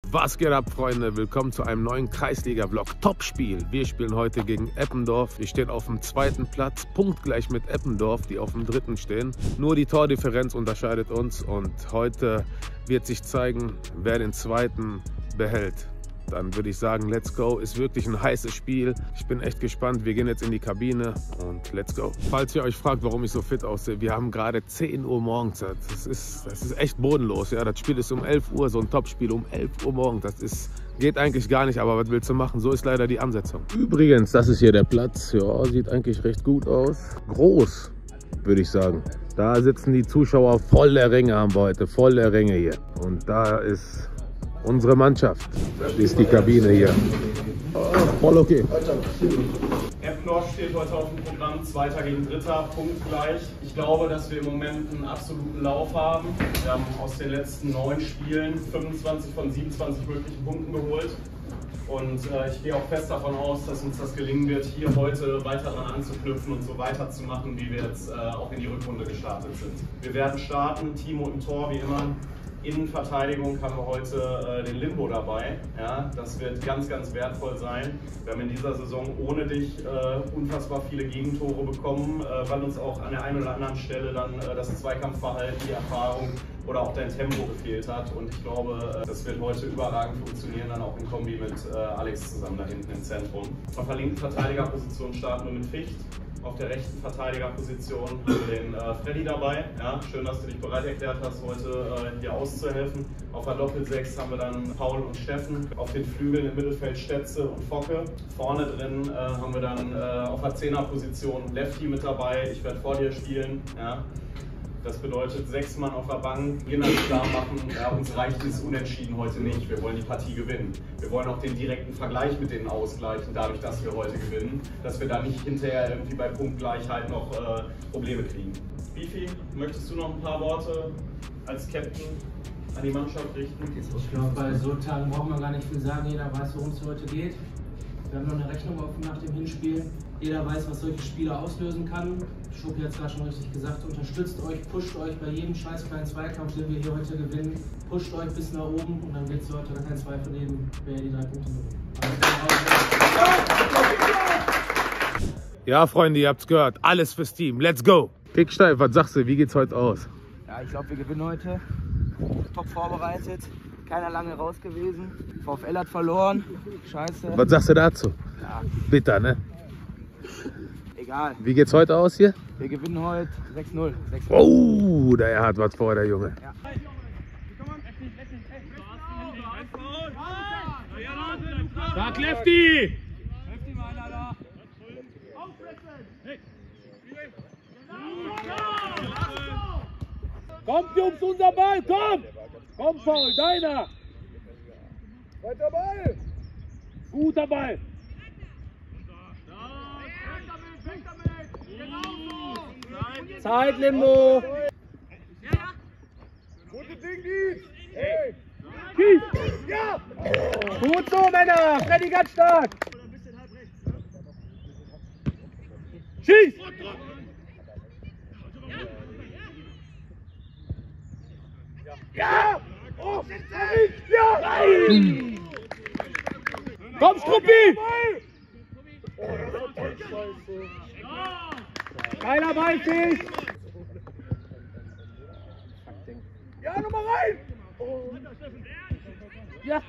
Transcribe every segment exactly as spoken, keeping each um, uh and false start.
Was geht ab, Freunde? Willkommen zu einem neuen Kreisliga-Vlog. Topspiel. Wir spielen heute gegen Eppendorf. Wir stehen auf dem zweiten Platz, punktgleich mit Eppendorf, die auf dem dritten stehen. Nur die Tordifferenz unterscheidet uns und heute wird sich zeigen, wer den zweiten behält. Dann würde ich sagen, let's go. Ist wirklich ein heißes Spiel. Ich bin echt gespannt. Wir gehen jetzt in die Kabine und let's go. Falls ihr euch fragt, warum ich so fit aussehe, wir haben gerade zehn Uhr morgens. Das ist, das ist echt bodenlos. Ja, das Spiel ist um elf Uhr, so ein Topspiel um elf Uhr morgens. Das ist, geht eigentlich gar nicht, aber was willst du machen? So ist leider die Ansetzung. Übrigens, das ist hier der Platz. Ja, sieht eigentlich recht gut aus. Groß, würde ich sagen. Da sitzen die Zuschauer, voll der Ränge haben wir heute, voll der Ränge hier. Und da ist unsere Mannschaft. Das ist die Kabine hier. Oh, voll okay. Eppendorf steht heute auf dem Programm, Zweiter gegen Dritter, punktgleich. Ich glaube, dass wir im Moment einen absoluten Lauf haben. Wir haben aus den letzten neun Spielen fünfundzwanzig von siebenundzwanzig möglichen Punkten geholt. Und äh, ich gehe auch fest davon aus, dass uns das gelingen wird, hier heute weiter dran anzuknüpfen und so weiterzumachen, wie wir jetzt äh, auch in die Rückrunde gestartet sind. Wir werden starten, Timo im Tor wie immer. Innenverteidigung haben wir heute äh, den Limbo dabei. Ja, das wird ganz, ganz wertvoll sein. Wir haben in dieser Saison ohne dich äh, unfassbar viele Gegentore bekommen, äh, weil uns auch an der einen oder anderen Stelle dann äh, das Zweikampfverhalten, die Erfahrung oder auch dein Tempo gefehlt hat. Und ich glaube, äh, das wird heute überragend funktionieren, dann auch in Kombi mit äh, Alex zusammen da hinten im Zentrum. Auf der linken Verteidigerposition starten wir mit Ficht. Auf der rechten Verteidigerposition haben wir den äh, Freddy dabei. Ja, schön, dass du dich bereit erklärt hast, heute äh, hier auszuhelfen. Auf der Doppelsechs haben wir dann Paul und Steffen. Auf den Flügeln im Mittelfeld Stetze und Focke. Vorne drin äh, haben wir dann äh, auf der Zehnerposition Lefty mit dabei. Ich werde vor dir spielen. Ja. Das bedeutet sechs Mann auf der Bank. Wir dann klar machen, ja, uns reicht es Unentschieden heute nicht. Wir wollen die Partie gewinnen. Wir wollen auch den direkten Vergleich mit denen ausgleichen, dadurch, dass wir heute gewinnen. Dass wir da nicht hinterher irgendwie bei Punktgleichheit noch äh, Probleme kriegen. Bifi, möchtest du noch ein paar Worte als Captain an die Mannschaft richten? Ich glaube, bei so Tagen braucht man gar nicht viel sagen. Jeder weiß, worum es heute geht. Wir haben noch eine Rechnung offen nach dem Hinspiel. Jeder weiß, was solche Spiele auslösen kann. Schuppi hat es gerade schon richtig gesagt. Unterstützt euch, pusht euch bei jedem scheiß kleinen Zweikampf, den wir hier heute gewinnen. Pusht euch bis nach oben und dann wird es heute kein Zweifel geben, wer die drei Punkte gewinnt. Ja, Freunde, ihr habt's gehört. Alles fürs Team. Let's go. Kicksteif, was sagst du? Wie geht's heute aus? Ja, ich glaube, wir gewinnen heute. Top vorbereitet. Keiner lange raus gewesen. VfL hat verloren. Scheiße. Was sagst du dazu? Ja. Bitter, ne? Egal. Wie geht's heute aus hier? Wir gewinnen heute sechs null. Oh, der hat was vor, der Junge. Ja. Sag Lefty! Kommt, Jungs, unser Ball, komm! Komm, Paul, deiner! Weiter Ball! Guter Ball! Zeit, Limbo! Gute Ding, Dietz! Hey! Ja! Gut so, Männer! Freddy ganz stark! Schieß! Ja! Oh, ja! Nein! Komm, Struppi! Geiler Ball, Fisch! Ja, nochmal rein! Ja!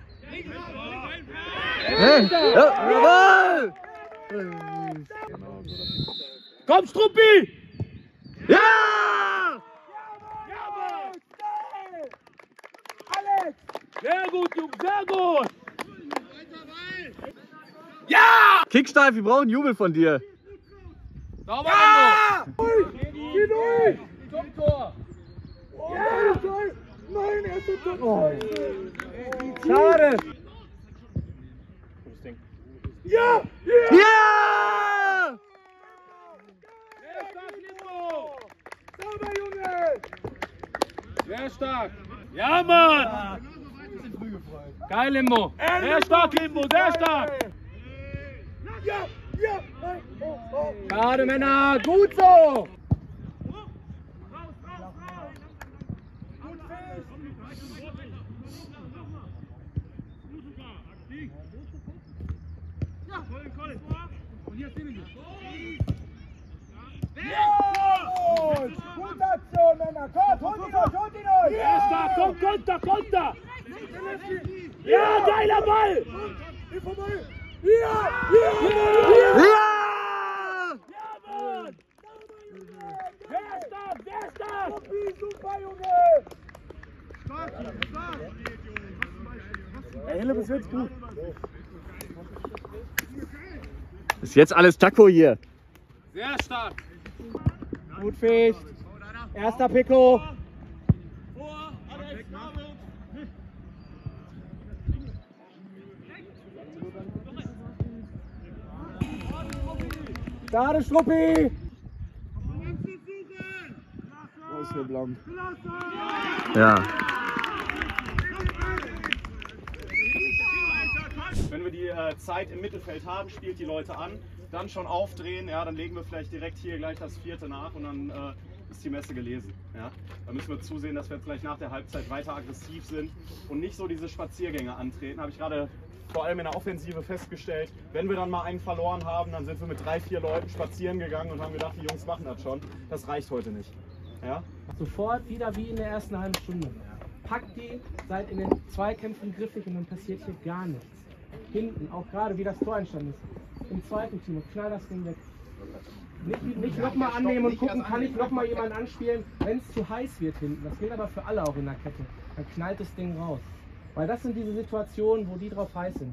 Jawohl! Komm, Struppi! Ja! Sehr gut, Jungs, sehr gut! Ja! Kicksteif, wir brauchen Jubel von dir! Sauber, ja! Geh durch! Top-Tor! Ja! Nein, er ist so Tor! Schade! Ja! Ja! Sehr stark, Limbo! Sauber, Junge! Sehr stark! Ja, Mann! Geil, Limbo! Sehr stark, Limbo, sehr stark! Ja! Ja! Schade, Männer! Gut so! Gute Aktion, Männer! Kommt, holt ihn euch, holt ihn euch! Ja, stark, komm, Konter, Konter! Ja, geiler Ball! Ja! Ja! Ja, Mann! Wer ist das? Wer ist das? Super, Junge! Ey, Hille, bis jetzt gut. Ist jetzt alles Taco hier. Sehr stark. Gut Ficht. Erster Pico. Schade, Struppi. Wo ist der Blank? Ja. Wenn wir die äh, Zeit im Mittelfeld haben, spielt die Leute an, dann schon aufdrehen, ja, dann legen wir vielleicht direkt hier gleich das vierte nach und dann äh, ist die Messe gelesen. Ja. Da müssen wir zusehen, dass wir jetzt gleich nach der Halbzeit weiter aggressiv sind und nicht so diese Spaziergänge antreten. Habe ich gerade vor allem in der Offensive festgestellt. Wenn wir dann mal einen verloren haben, dann sind wir mit drei, vier Leuten spazieren gegangen und haben gedacht, die Jungs machen das schon. Das reicht heute nicht. Ja. Sofort wieder wie in der ersten halben Stunde. Packt die, seid in den Zweikämpfen griffig und dann passiert hier gar nichts. Hinten, auch gerade wie das Tor entstanden ist. Im zweiten Team, knall das Ding weg. Nicht, nicht nochmal annehmen und gucken, kann ich nochmal jemanden anspielen, wenn es zu heiß wird hinten. Das gilt aber für alle auch in der Kette. Dann knallt das Ding raus. Weil das sind diese Situationen, wo die drauf heiß sind.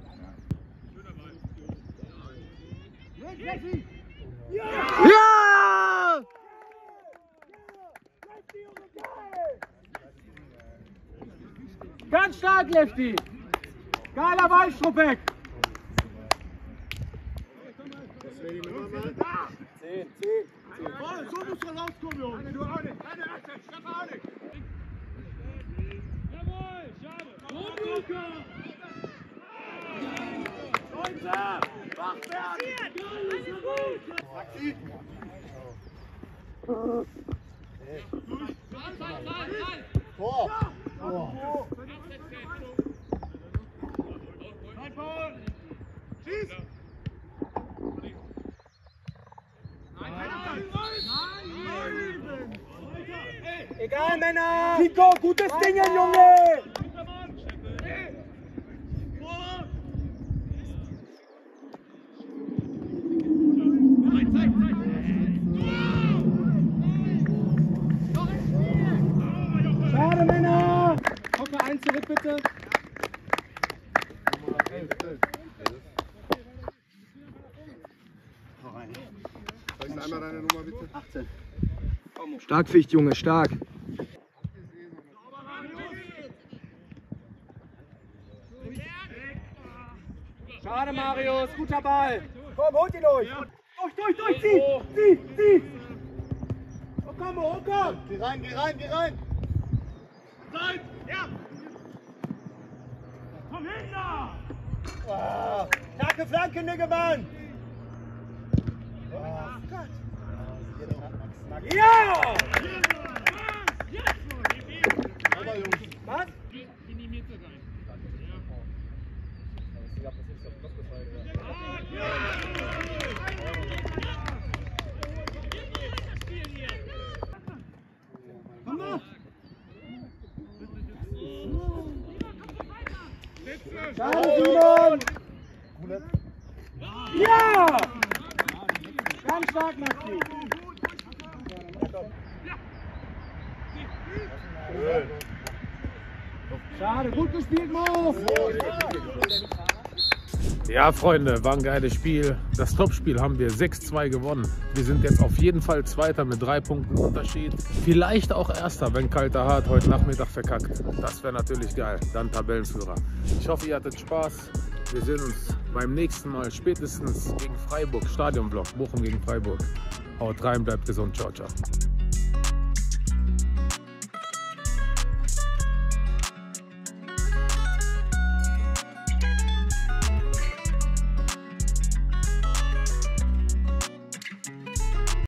Ja! Ganz stark, Lefty! Geiler Ball, Struppeck! zehn, zehn, zehn. So muss er rauskommen, Junge. Du auch nicht. Keine Aktion, Stefan auch nicht. Jawohl, schade. Und Luca! Leute, wach werden! Maxi! Tor! Tor! Schieß! Egal, Männer! Nico, gutes Ding, Junge! Schade, Männer! Hocke ein zurück, bitte. Einmal deine Nummer bitte. achtzehn. Stark, Ficht, Junge, stark. Schade, Marius, guter Ball. Komm, holt ihn euch. Durch, durch, durch, zieh, zieh, zieh. Oh, komm, oh, komm. Geh rein, geh rein, geh rein. Zeit, ja. Komm hin da. Oh, starke Flanke, Niggemann. Ja! Was? Komm mal! Schade, Simon! Ja! Ganz stark, Maxi! Schade, gut gespielt, Mo! Ja, Freunde, war ein geiles Spiel. Das Topspiel haben wir sechs zwei gewonnen. Wir sind jetzt auf jeden Fall Zweiter mit drei Punkten Unterschied. Vielleicht auch Erster, wenn Kalter Hart heute Nachmittag verkackt. Das wäre natürlich geil. Dann Tabellenführer. Ich hoffe, ihr hattet Spaß. Wir sehen uns beim nächsten Mal spätestens gegen Freiburg. Stadionblock, Bochum gegen Freiburg. Haut rein, bleibt gesund. Ciao, ciao.